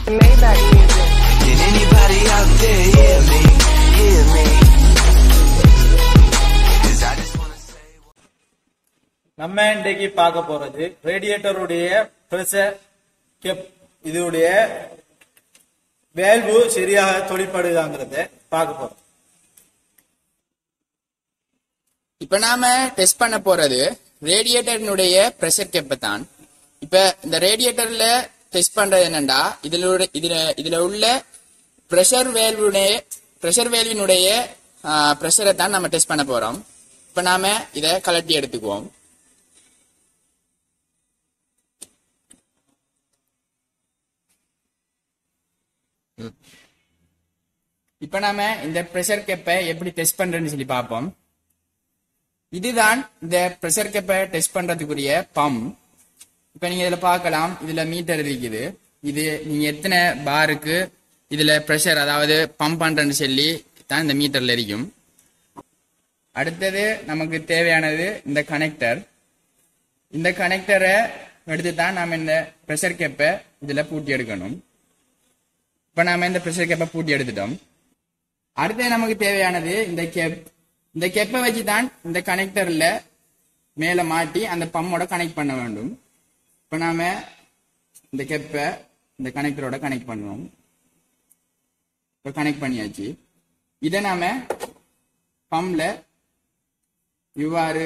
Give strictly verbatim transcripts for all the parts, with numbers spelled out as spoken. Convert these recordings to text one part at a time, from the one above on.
Maybach music. Can anybody out there hear me? Hear me? Cause I just wanna say நம்ம இன்னைக்கு பார்க்க போறது ரேடியேட்டருடைய pressure கெப் இதுடைய valve சரியாக தொழிற்படுதாங்கிறத பார்க்க போறோம். இப்ப நாம டெஸ்ட் பண்ண போறது ரேடியேட்டரினுடைய பிரஷர் கெப்பை தான். இப்ப இந்த ரேடியேட்டர்ல டெஸ்ட் பண்றது என்னன்னா இதுல இதுல இதுல உள்ள பிரஷர் வேல்வுடைய பிரஷர் வேல்வினுடைய பிரஷரை தான் நம்ம டெஸ்ட் பண்ண போறோம். இப்ப நாம இத கலட்டி எடுத்துக்குவோம். இப்ப நாம இந்த பிரஷர் கெப்பை எப்படி டெஸ்ட் பண்றேன்னு சொல்லி பார்ப்போம். இதுதான் இந்த பிரஷர் கெப்பை டெஸ்ட் பண்றதுக்குரிய பம்ப். இப்ப நீங்க இதுல பார்க்கலாம், இதுல மீட்டர் இருக்குது. இது நீங்க எத்தனை பாருக்கு இதுல பிரஷர் அதாவது பம்ப் பண்றேன்னு சொல்லி தான் இந்த மீட்டர்ல இருக்கும். அடுத்தது நமக்கு தேவையானது இந்த கனெக்டர். இந்த கனெக்டரை எடுத்து தான் நாம இந்த பிரஷர் கெப்பை இதுல பூட்டி எடுக்கணும். இப்ப நாம இந்த பிரஷர் கெப்பை பூட்டி எடுத்துட்டோம். அடுத்தது நமக்கு தேவையானது இந்த கெப். இந்த கெப்பை வச்சு தான் இந்த கனெக்டர்ல மேல மாட்டி அந்த பம்மோட கனெக்ட் பண்ண வேண்டும். இப்ப நாம இந்த கெப்பை இந்த கனெக்டரோட கனெக்ட் பண்ணுவோம். இப்ப கனெக்ட் பண்ணியாச்சு. இதை நாம பம்ப்ல இவ்வாறு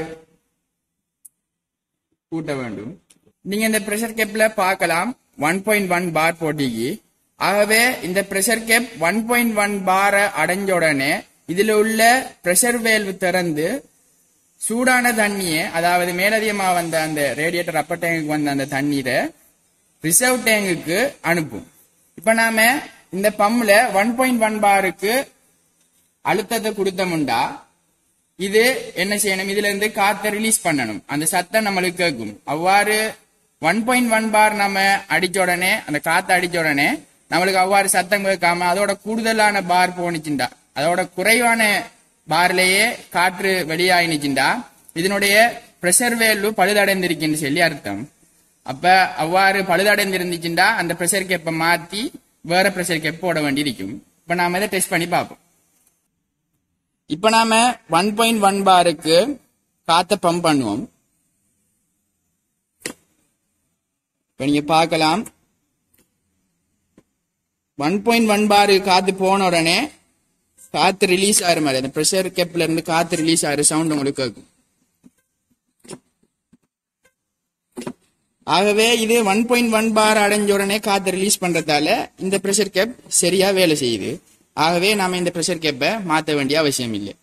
கூட்ட வேண்டும். நீங்க இந்த பிரஷர் கெப்ல பார்க்கலாம் ஒன் பாயிண்ட் ஒன் பார் போட்டிக்கு. ஆகவே இந்த pressure cap one point one பார அடைஞ்ச உடனே இதுல உள்ள பிரஷர் வேல்வு திறந்து சூடான தண்ணியை, அதாவது மேலதிகமா வந்த அந்த ரேடியேட்டர் அப்பர் டேங்குக்கு வந்த அந்த தண்ணீரை ரிசர்வ் டேங்குக்கு அனுப்பும். இப்ப நாம இந்த பம்ப்ல ஒன் பாயிண்ட் ஒன் பாருக்கு அழுத்தத்தை கொடுத்தோம்டா இது என்ன செய்யணும், இதுல இருந்து காத்தை ரிலீஸ் பண்ணணும். அந்த சத்தம் நம்மளுக்கு கேட்கும். அவ்வாறு ஒன் பாயிண்ட் ஒன் பார் நம்ம அடிச்ச உடனே அந்த காத்தை அடிச்ச உடனே நம்மளுக்கு அவ்வாறு சத்தம் கேட்காம அதோட கூடுதலான பார் போனிச்சுண்டா, அதோட குறைவான பார்லேயே காற்று வெளியாயினுச்சுண்டா இதனுடைய பிரஷர் வேல்வு பழுதடைந்திருக்குன்னு சொல்லி அர்த்தம். அப்ப அவ்வாறு பழுதடைந்திருந்துச்சுண்டா அந்த பிரஷர் கேப்பை மாத்தி வேற பிரஷர் கேப் போட வேண்டி இருக்கும். இப்ப நாம இதை டெஸ்ட் பண்ணி பார்ப்போம். இப்ப நாம ஒன் பாயிண்ட் ஒன் பாருக்கு காத்த பம்ப் பண்ணுவோம். இப்ப நீங்க பார்க்கலாம் ஒன் பாயிண்ட் ஒன் பாரு காத்து போன உடனே காத்து ரிலீஸ் ஆகிற மாதிரி அந்த பிரஷர் கேப்ல இருந்து காத்து ரிலீஸ் ஆகிற சவுண்ட் உங்களுக்கு கேட்கும். ஆகவே இது ஒன் பாயிண்ட் ஒன் பார் அடைஞ்ச உடனே காத்து ரிலீஸ் பண்றதால இந்த பிரஷர் கேப் சரியா வேலை செய்யுது. ஆகவே நாம இந்த பிரஷர் கேப்பை மாற்ற வேண்டிய அவசியம் இல்லை.